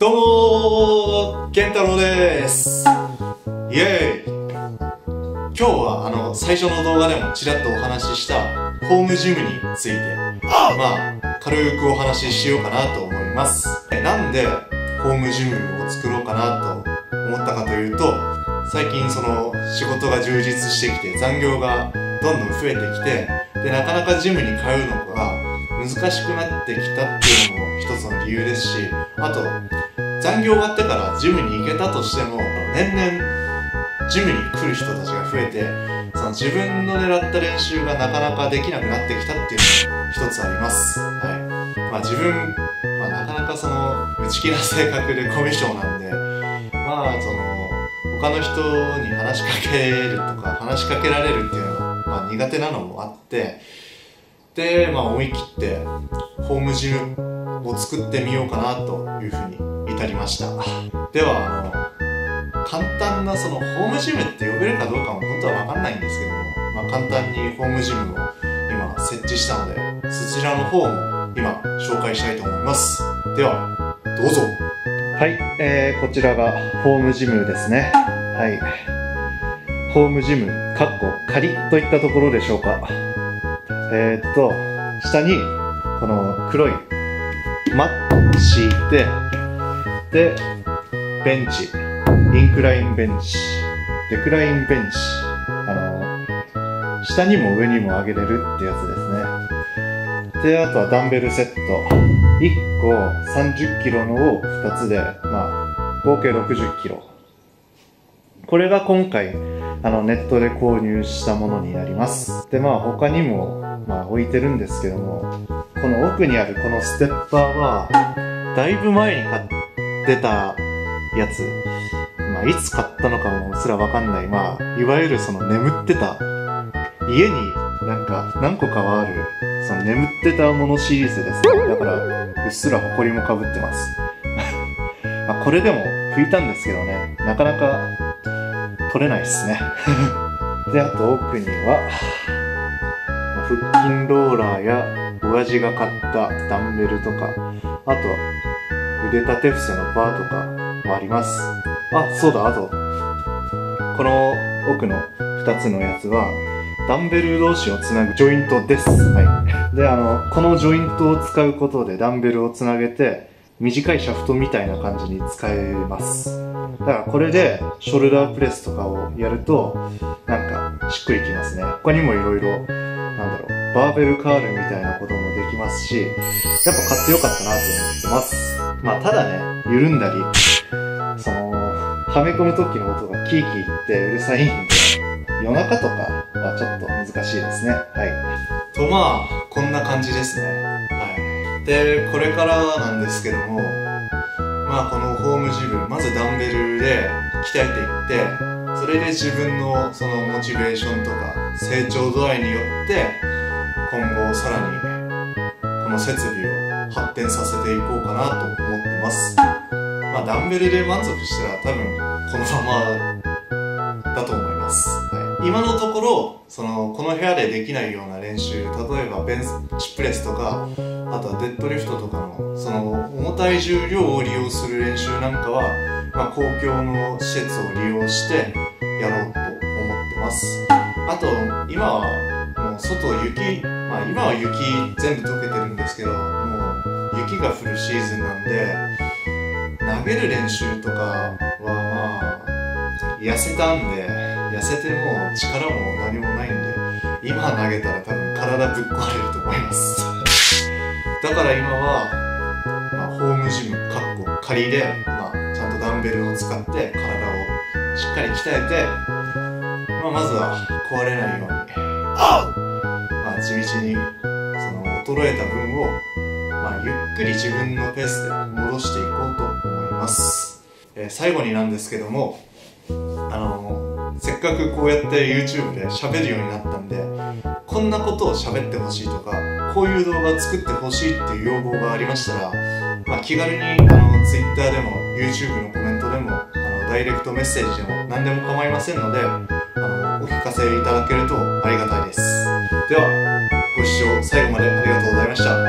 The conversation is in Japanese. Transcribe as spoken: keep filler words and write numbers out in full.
どうもー、健太郎です。イエーイ。今日はあの最初の動画でもちらっとお話ししたホームジムについてまあ軽くお話ししようかなと思います。なんでホームジムを作ろうかなと思ったかというと、最近その仕事が充実してきて残業がどんどん増えてきて、でなかなかジムに通うのが難しくなってきたっていうのも一つの理由ですし、あと残業終わってからジムに行けたとしても年々ジムに来る人たちが増えて、その自分の狙った練習がなかなかできなくなってきたっていうのも一つあります。はい。まあ自分、まあ、なかなかその内気な性格でコミュ障なんで、まあその他の人に話しかけるとか話しかけられるっていうのが、まあ、苦手なのもあって、で、まあ思い切ってホームジムを作ってみようかなというふうに至りました。では、あの簡単なそのホームジムって呼べるかどうかも本当は分かんないんですけども、まあ、簡単にホームジムを今設置したので、そちらの方も今紹介したいと思います。ではどうぞ。 はい、えー、こちらがホームジムですね。はい、ホームジムかっこ仮といったところでしょうか。えー、っと下にこの黒いマット敷いて、でベンチ、インクラインベンチ、デクラインベンチ、あの下にも上にも上げれるってやつですね。で、あとはダンベルセットいっこさんじゅっキロのをふたつで、まあ合計ろくじゅっキロ。これが今回あのネットで購入したものになります。で、まあ他にもまあ置いてるんですけども、この奥にあるこのステッパーはだいぶ前に買ってたやつ、まあ、いつ買ったのかもすらわかんない、まあ、いわゆるその眠ってた、家になんか何個かはある、その眠ってたものシリーズですね。だから、うっすら埃もかぶってます。まあこれでも拭いたんですけどね、なかなか取れないっすね。で、あと奥には、腹筋ローラーや親父が買ったダンベルとか、あと腕立て伏せのバーとかもあります。あ、そうだ、あとこの奥のふたつのやつはダンベル同士をつなぐジョイントです。はい。で、あのこのジョイントを使うことでダンベルをつなげて短いシャフトみたいな感じに使えます。だからこれでショルダープレスとかをやるとなんかしっくりきますね。他にもいろいろなんだろう、バーベルカールみたいなこともできますし、やっぱ買ってよかったなと思ってます。まあただね、緩んだりそのはめ込む時の音がキーキーってうるさいんで、夜中とかはちょっと難しいですね。はい。 とまあこんな感じですね。はい。でこれからなんですけども、まあこのホームジム、まずダンベルで鍛えていって、それで自分のそのモチベーションとか成長度合いによって今後さらにこの設備を発展させていこうかなと思ってます。まあダンベルで満足したら多分このままだと思います。はい、今のところそのこの部屋でできないような練習、例えばベンチプレスとか、あとはデッドリフトとかのその重たい重量を利用する練習なんかは、まあ、公共の施設を利用してやろうと思ってます。あと今はもう外雪、まあ今は雪全部溶けてるんですけど、もう雪が降るシーズンなんで、投げる練習とかはまあ痩せたんで、痩せてもう力も何もないんで、今投げたら多分体ぶっ壊れると思いますだから今は、まあ、ホームジムかっこ仮で、まあ、ちゃんとダンベルを使って体をしっかり鍛えて、まあ、まずは壊れないように、まあ、地道にその衰えた分を、まあ、ゆっくり自分のペースで戻していこうと思います。えー、最後になんですけども、あのー、せっかくこうやって YouTube で喋るようになったんで、こんなことを喋ってほしいとか、こういう動画作ってほしいっていう要望がありましたら、まあ、気軽にあの Twitter でも YouTube のコメントでもあのダイレクトメッセージでも何でも構いませんので、あのお聞かせいただけるとありがたいです。ではご視聴最後までありがとうございました。